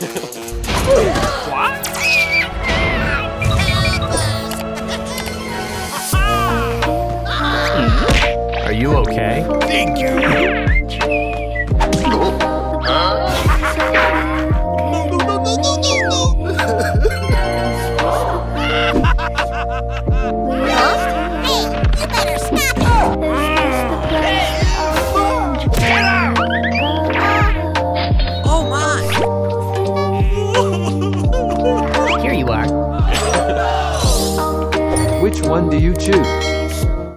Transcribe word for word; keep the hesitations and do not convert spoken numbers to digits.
What? Are you okay? Thank you. Here you are. Which one do you choose?